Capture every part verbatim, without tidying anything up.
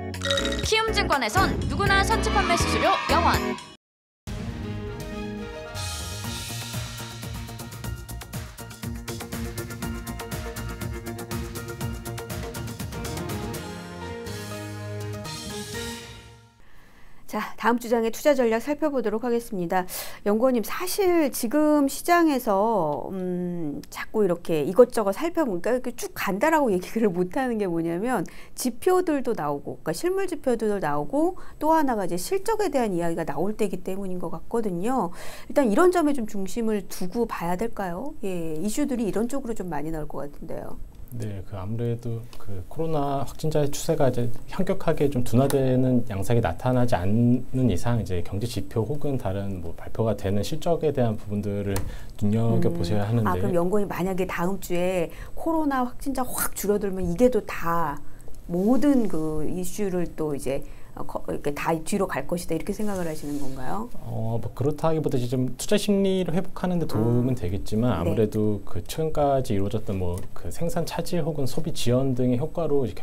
키움증권에선 누구나 선취 판매 수수료 영 원. 자, 다음 주장의 투자 전략 살펴보도록 하겠습니다. 연구원님, 사실 지금 시장에서 음, 자꾸 이렇게 이것저것 살펴보니까 이렇게 쭉 간다라고 얘기를 못하는 게 뭐냐면 지표들도 나오고, 그러니까 실물 지표들도 나오고, 또 하나가 이제 실적에 대한 이야기가 나올 때이기 때문인 것 같거든요. 일단 이런 점에 좀 중심을 두고 봐야 될까요? 예, 이슈들이 이런 쪽으로 좀 많이 나올 것 같은데요. 네, 그 아무래도 그 코로나 확진자의 추세가 이제 현격하게 좀 둔화되는 양상이 나타나지 않는 이상 이제 경제 지표 혹은 다른 뭐 발표가 되는 실적에 대한 부분들을 눈여겨 보셔야 음. 하는데. 아, 그럼 연구원이 만약에 다음 주에 코로나 확진자 확 줄어들면 이게 또 다 모든 그 이슈를 또 이제 이렇게 다 뒤로 갈 것이다 이렇게 생각을 하시는 건가요? 어, 뭐 그렇다기보다 이제 좀 투자 심리를 회복하는 데 도움은 아, 되겠지만 아무래도 네. 그 최근까지 이루어졌던 뭐 그 생산 차질 혹은 소비 지연 등의 효과로 이제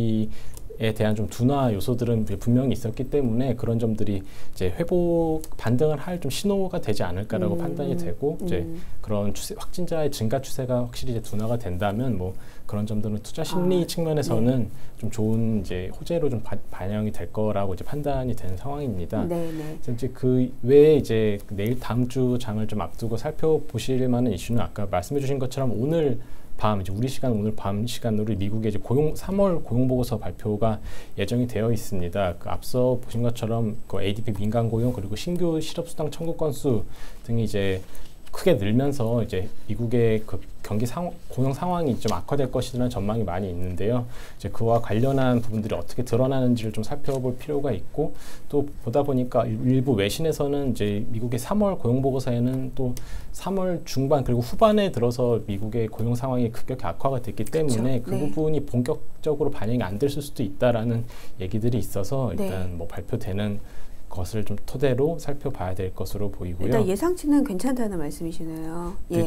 경기에 대한 좀 둔화 요소들은 분명히 있었기 때문에 그런 점들이 이제 회복 반등을 할 좀 신호가 되지 않을까라고 음, 판단이 되고 음. 이제 그런 추세, 확진자의 증가 추세가 확실히 이제 둔화가 된다면 뭐 그런 점들은 투자 심리 아, 측면에서는 네. 좀 좋은 이제 호재로 좀 바, 반영이 될 거라고 이제 판단이 되는 상황입니다. 네, 네. 이제 그 외에 이제 내일 다음 주 장을 좀 앞두고 살펴보실 만한 이슈는 아까 말씀해주신 것처럼 오늘 밤 이제 우리 시간 오늘 밤 시간으로 미국의 이제 고용 삼월 고용 보고서 발표가 예정이 되어 있습니다. 그 앞서 보신 것처럼 그 에이디피 민간 고용 그리고 신규 실업 수당 청구 건수 등이 이제 크게 늘면서 이제 미국의 그 경기 상, 고용 상황이 좀 악화될 것이라는 전망이 많이 있는데요. 이제 그와 관련한 부분들이 어떻게 드러나는지를 좀 살펴볼 필요가 있고 또 보다 보니까 일부 외신에서는 이제 미국의 삼월 고용 보고서에는 또 삼월 중반 그리고 후반에 들어서 미국의 고용 상황이 급격히 악화가 됐기 때문에 그렇죠. 그 네. 부분이 본격적으로 반영이 안 됐을 수도 있다라는 얘기들이 있어서 일단 네. 뭐 발표되는 것을 좀 토대로 살펴봐야 될 것으로 보이고요. 일단 예상치는 괜찮다는 말씀이시네요. 예.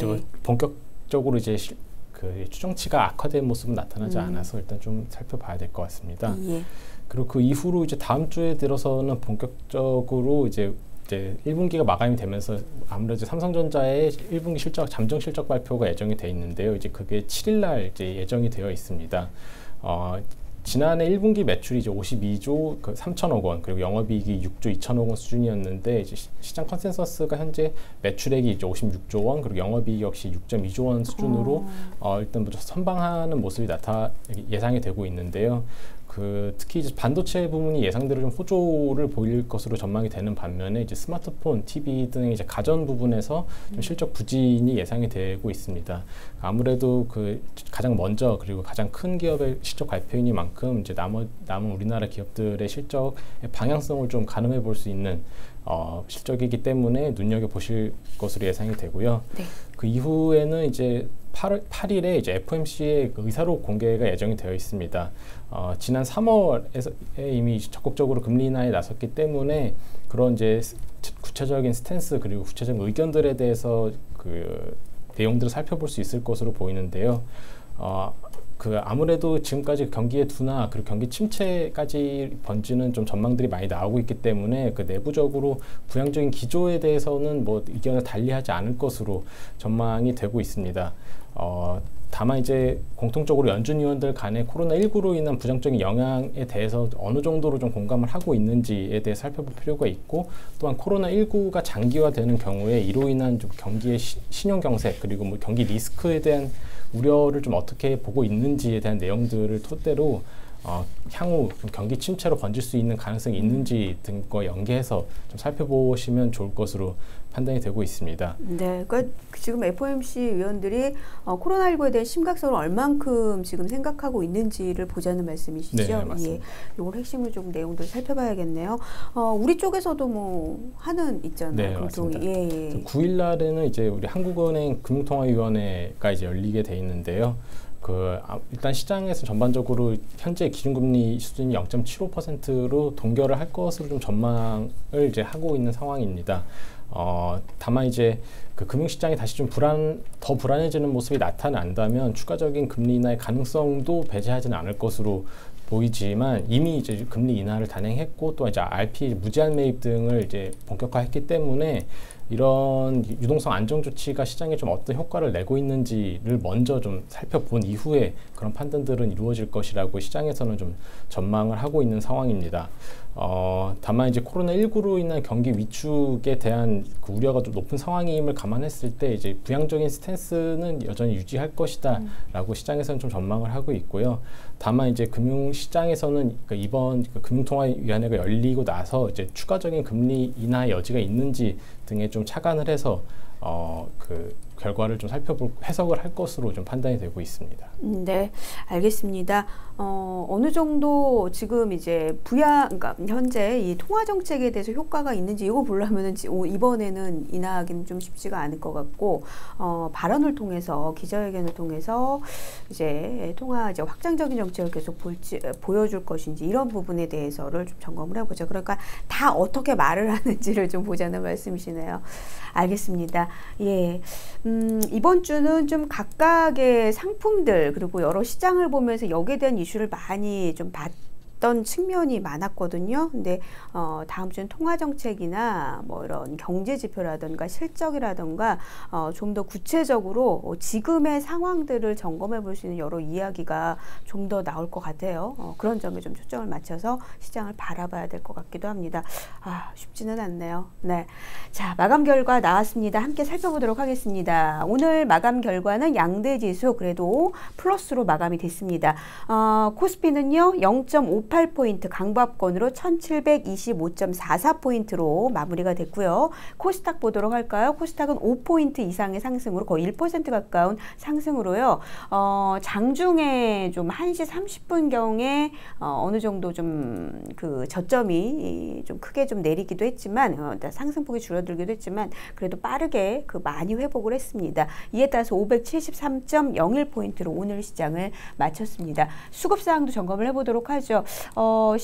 본격적으로 이제 시, 그 추정치가 악화된 모습은 나타나지 음. 않아서 일단 좀 살펴봐야 될 것 같습니다. 예. 그리고 그 이후로 이제 다음 주에 들어서는 본격적으로 이제 이제 일 분기가 마감이 되면서 아무래도 삼성전자의 일 분기 실적 잠정 실적 발표가 예정이 돼 있는데요. 이제 그게 칠 일 날 이제 예정이 되어 있습니다. 어, 지난해 일 분기 매출이 이제 오십이조 그 삼천억 원 그리고 영업이익이 육조 이천억 원 수준이었는데 이제 시, 시장 컨센서스가 현재 매출액이 이제 오십육조 원 그리고 영업이익 역시 육점 이조 원 수준으로 어, 일단 선방하는 모습이 나타 예상이 되고 있는데요. 그 특히 이제 반도체 부분이 예상대로 좀 호조를 보일 것으로 전망이 되는 반면에 이제 스마트폰, 티비 등의 이제 가전 부분에서 좀 실적 부진이 예상이 되고 있습니다. 아무래도 그 가장 먼저 그리고 가장 큰 기업의 실적 발표이니만큼 이제 남은 남은 우리나라 기업들의 실적의 방향성을 좀 가늠해 볼 수 있는 어, 실적이기 때문에 눈여겨 보실 것으로 예상이 되고요. 네. 그 이후에는 이제 팔 일에 이제 에프오엠씨의 그 의사록 공개가 예정이 되어 있습니다. 어, 지난 삼월에 이미 적극적으로 금리 인하에 나섰기 때문에 그런 이제 구체적인 스탠스 그리고 구체적인 의견들에 대해서 그 내용들을 살펴볼 수 있을 것으로 보이는데요. 어, 그 아무래도 지금까지 경기의 둔화 그리고 경기 침체까지 번지는 좀 전망들이 많이 나오고 있기 때문에 그 내부적으로 부양적인 기조에 대해서는 뭐 의견을 달리하지 않을 것으로 전망이 되고 있습니다. 어, 다만 이제 공통적으로 연준 위원들 간에 코로나 십구로 인한 부정적인 영향에 대해서 어느 정도로 좀 공감을 하고 있는지에 대해 살펴볼 필요가 있고 또한 코로나 십구가 장기화되는 경우에 이로 인한 좀 경기의 시, 신용 경색 그리고 뭐 경기 리스크에 대한 우려를 좀 어떻게 보고 있는지에 대한 내용들을 토대로 어, 향후 좀 경기 침체로 번질 수 있는 가능성이 있는지 등과 연계해서 좀 살펴보시면 좋을 것으로 판단이 되고 있습니다. 네, 그러니까 지금 에프오엠씨 위원들이 어, 코로나 십구에 대한 심각성을 얼만큼 지금 생각하고 있는지를 보자는 말씀이시죠? 네, 맞습니다. 예, 이걸 핵심을 좀 내용들 살펴봐야겠네요. 어, 우리 쪽에서도 뭐 하는 있잖아요. 네, 금통위. 맞습니다. 예, 예. 구 일 날에는 이제 우리 한국은행 금융통화위원회가 이제 열리게 돼 있는데요. 그 아, 일단 시장에서 전반적으로 현재 기준금리 수준이 영 점 칠오 퍼센트로 동결을 할 것으로 좀 전망을 이제 하고 있는 상황입니다. 어, 다만 이제 그 금융시장이 다시 좀 불안, 더 불안해지는 모습이 나타난다면 추가적인 금리 인하의 가능성도 배제하지는 않을 것으로 보이지만 이미 이제 금리 인하를 단행했고 또 이제 알피 무제한 매입 등을 이제 본격화했기 때문에 이런 유동성 안정 조치가 시장에 좀 어떤 효과를 내고 있는지를 먼저 좀 살펴본 이후에 그런 판단들은 이루어질 것이라고 시장에서는 좀 전망을 하고 있는 상황입니다. 어, 다만 이제 코로나십구로 인한 경기 위축에 대한 그 우려가 좀 높은 상황임을 감안했을 때 이제 부양적인 스탠스는 여전히 유지할 것이다 라고 시장에서는 좀 전망을 하고 있고요. 다만 이제 금융시장에서는 그 이번 그 금융통화위원회가 열리고 나서 이제 추가적인 금리 인하 여지가 있는지 등에 좀 착안을 해서 어, 그 결과를 좀 살펴볼 해석을 할 것으로 좀 판단이 되고 있습니다. 네, 알겠습니다. 어, 어느 정도 지금 이제 부양, 그러니까 현재 이 통화 정책에 대해서 효과가 있는지 이거 보려면은 이번에는 인하하기는 좀 쉽지가 않을 것 같고, 어, 발언을 통해서 기자회견을 통해서 이제 통화 이제 확장적인 정책을 계속 볼지 보여줄 것인지 이런 부분에 대해서를 좀 점검을 해보죠. 그러니까 다 어떻게 말을 하는지를 좀 보자는 말씀이시네요. 알겠습니다. 예. 음, 이번 주는 좀 각각의 상품들 그리고 여러 시장을 보면서 여기에 대한 이슈를 많이 좀 봤던 측면이 많았거든요. 근데 어, 다음 주는 통화 정책이나 뭐 이런 경제 지표라든가 실적이라든가 어, 좀 더 구체적으로 지금의 상황들을 점검해 볼 수 있는 여러 이야기가 좀 더 나올 것 같아요. 어, 그런 점에 좀 초점을 맞춰서 시장을 바라봐야 될 것 같기도 합니다. 아, 쉽지는 않네요. 네. 자, 마감 결과 나왔습니다. 함께 살펴보도록 하겠습니다. 오늘 마감 결과는 양대 지수 그래도 플러스로 마감이 됐습니다. 어, 코스피는요, 영 점 오팔 포인트 강보합권으로 천칠백이십오 점 사사 포인트로 마무리가 됐고요. 코스닥 보도록 할까요? 코스닥은 오 포인트 이상의 상승으로 거의 일 퍼센트 가까운 상승으로요. 어, 장중에 좀 한 시 삼십 분경에 어, 어느 정도 좀 그 저점이 좀 크게 좀 내리기도 했지만 어, 상승폭이 줄어들기도 했지만 그래도 빠르게 그 많이 회복을 했습니다. 이에 따라서 오백칠십삼 점 영일 포인트로 오늘 시장을 마쳤습니다. 수급사항도 점검을 해보도록 하죠. 어,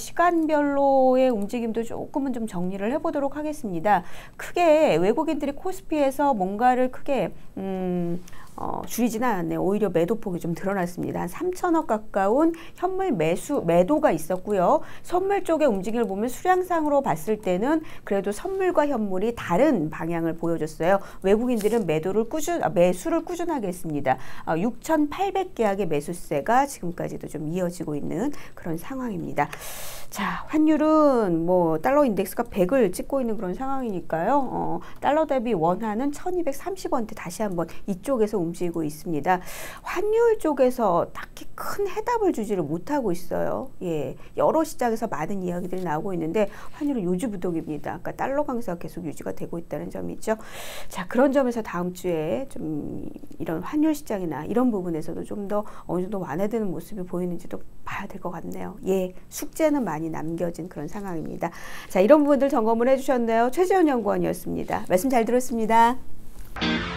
시간별로의 움직임도 조금은 좀 정리를 해보도록 하겠습니다. 크게 외국인들이 코스피에서 뭔가를 크게 음, 어, 줄이지는 않았네요. 오히려 매도폭이 좀 드러났습니다. 한 삼천억 가까운 현물 매수, 매도가 있었고요. 선물 쪽의 움직임을 보면 수량상으로 봤을 때는 그래도 선물과 현물이 다른 방향을 보여줬어요. 외국인들은 매도를 꾸준, 아, 매수를 꾸준하게 했습니다. 어, 육천팔백 계약의 매수세가 지금까지도 좀 이어지고 있는 그런 상황입니다. 자, 환율은 뭐 달러 인덱스가 백을 찍고 있는 그런 상황이니까요. 어, 달러 대비 원화는 천이백삼십 원대 다시 한번 이쪽에서 움직이고 있습니다. 환율 쪽에서 딱히 큰 해답을 주지를 못하고 있어요. 예, 여러 시장에서 많은 이야기들이 나오고 있는데 환율은 요지부동입니다. 그러니까 달러 강세가 계속 유지가 되고 있다는 점이죠. 자, 그런 점에서 다음 주에 좀 이런 환율 시장이나 이런 부분에서도 좀 더 어느 정도 완화되는 모습이 보이는지도 봐야 될 것 같네요. 예, 숙제는 많이 남겨진 그런 상황입니다. 자, 이런 부분들 점검을 해주셨네요. 최지연 연구원이었습니다. 말씀 잘 들었습니다.